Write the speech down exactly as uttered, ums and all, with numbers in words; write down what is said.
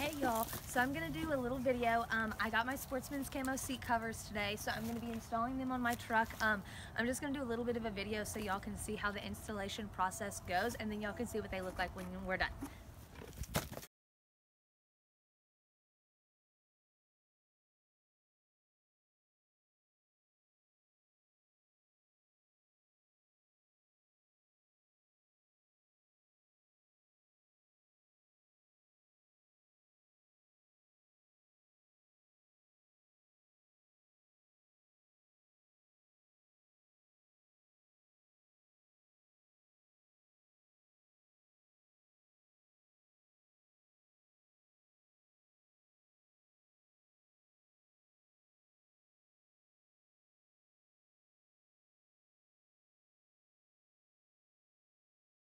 Hey y'all, so I'm gonna do a little video. Um, I got my Sportsman's Camo Seat covers today, so I'm gonna be installing them on my truck. Um, I'm just gonna do a little bit of a video so y'all can see how the installation process goes, and then y'all can see what they look like when we're done.